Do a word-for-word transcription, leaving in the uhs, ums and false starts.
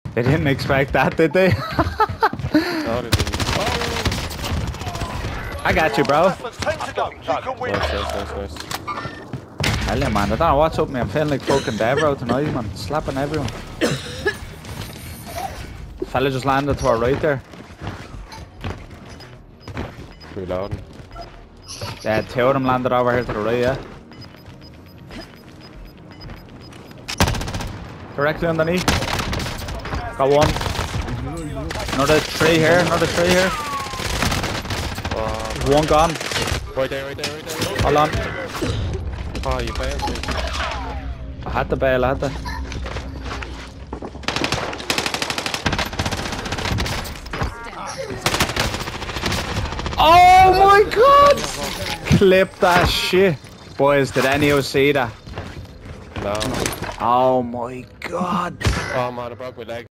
They didn't expect that, did they? No, they didn't. I got you, bro. Ten to go. You can win. Nice, nice, nice, nice. Hell yeah, man. I don't know what's up with me. I'm feeling like fucking Devo tonight, man. Slapping everyone. Fella just landed to our right there. Reloading. Yeah, two of them landed over here to the right, yeah. Directly underneath. Got one. Another tree here, another tree here. Uh, One gone. right there, right there, right there. Hold on. Oh, you failed me. I had the bail, I had the. Oh my god! Clip that shit. Boys, did any of you see that? No. Oh my god. Oh man, I broke my leg.